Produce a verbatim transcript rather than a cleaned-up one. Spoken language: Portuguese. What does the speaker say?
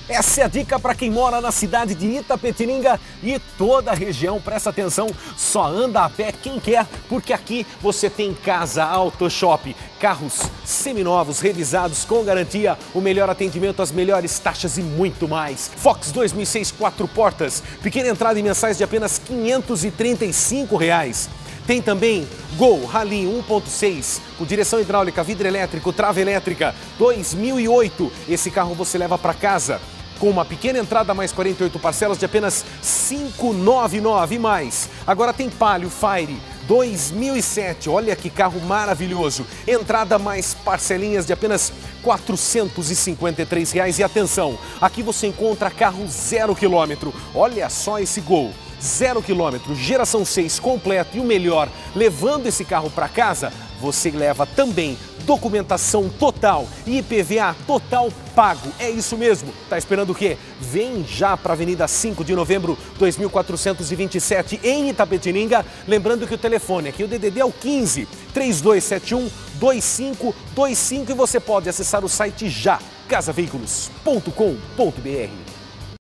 Essa é a dica para quem mora na cidade de Itapetininga e toda a região. Presta atenção, só anda a pé quem quer, porque aqui você tem Casa Auto Shop. Carros seminovos, revisados, com garantia, o melhor atendimento, as melhores taxas e muito mais. Fox dois mil e seis, quatro portas, pequena entrada e mensais de apenas quinhentos e trinta e cinco reais. Tem também Gol Rally um ponto seis, com direção hidráulica, vidro elétrico, trava elétrica, dois mil e oito. Esse carro você leva para casa com uma pequena entrada mais quarenta e oito parcelas de apenas quinhentos e noventa e nove mais. Agora tem Palio Fire dois mil e sete, olha que carro maravilhoso. Entrada mais parcelinhas de apenas quatrocentos e cinquenta e três reais. E atenção, aqui você encontra carro zero quilômetro. Olha só esse Gol. Zero quilômetro, geração seis completo e o melhor, levando esse carro para casa, você leva também documentação total e I P V A total pago. É isso mesmo. Tá esperando o quê? Vem já para a Avenida cinco de Novembro, dois mil quatrocentos e vinte e sete, em Itapetininga. Lembrando que o telefone aqui, o D D D é o quinze, três dois sete um, dois cinco dois cinco, e você pode acessar o site já, casa veículos ponto com ponto br.